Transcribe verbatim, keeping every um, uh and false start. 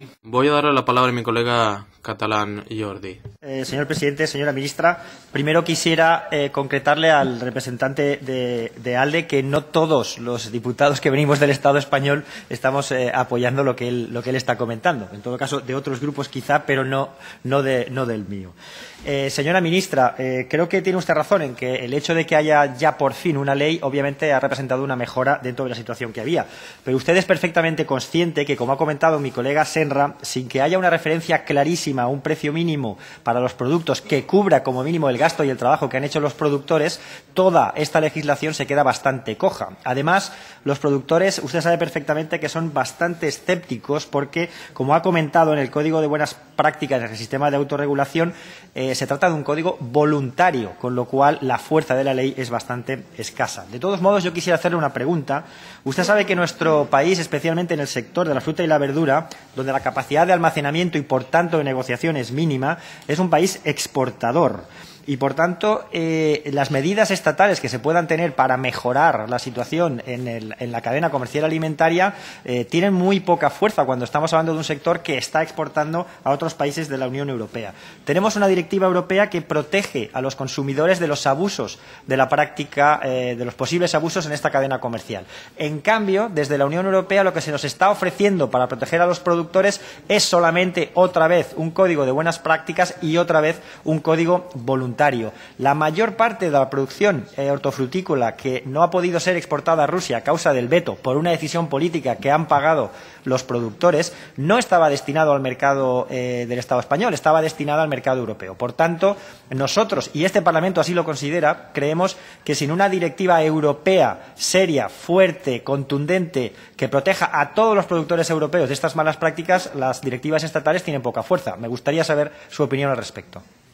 Voy a darle la palabra a mi colega catalán Jordi. Eh, señor presidente, señora ministra, primero quisiera eh, concretarle al representante de, de ALDE que no todos los diputados que venimos del Estado español estamos eh, apoyando lo que, él, lo que él está comentando. En todo caso, de otros grupos quizá, pero no, no, de, no del mío. Eh, señora ministra, eh, creo que tiene usted razón en que el hecho de que haya ya por fin una ley obviamente ha representado una mejora dentro de la situación que había. Pero usted es perfectamente consciente que, como ha comentado mi colega Senra, sin que haya una referencia clarísima a un precio mínimo para los productos que cubra como mínimo el gasto y el trabajo que han hecho los productores, toda esta legislación se queda bastante coja. Además, los productores, usted sabe perfectamente que son bastante escépticos porque, como ha comentado en el Código de Buenas Prácticas del Sistema de Autorregulación, eh, se trata de un código voluntario, con lo cual la fuerza de la ley es bastante escasa. De todos modos, yo quisiera hacerle una pregunta. Usted sabe que nuestro país, especialmente en el sector de la fruta y la verdura, donde la capacidad de almacenamiento y, por tanto, de negociación es mínima, es un país exportador. Y, por tanto, eh, las medidas estatales que se puedan tener para mejorar la situación en, el, en la cadena comercial alimentaria eh, tienen muy poca fuerza cuando estamos hablando de un sector que está exportando a otros países de la Unión Europea. Tenemos una directiva europea que protege a los consumidores de los abusos de la práctica, eh, de los posibles abusos en esta cadena comercial. En cambio, desde la Unión Europea lo que se nos está ofreciendo para proteger a los productores es solamente otra vez un código de buenas prácticas y otra vez un código voluntario. La mayor parte de la producción eh, hortofrutícola que no ha podido ser exportada a Rusia a causa del veto por una decisión política que han pagado los productores no estaba destinado al mercado eh, del Estado español, estaba destinado al mercado europeo. Por tanto, nosotros, y este Parlamento así lo considera, creemos que sin una directiva europea seria, fuerte, contundente, que proteja a todos los productores europeos de estas malas prácticas, las directivas estatales tienen poca fuerza. Me gustaría saber su opinión al respecto.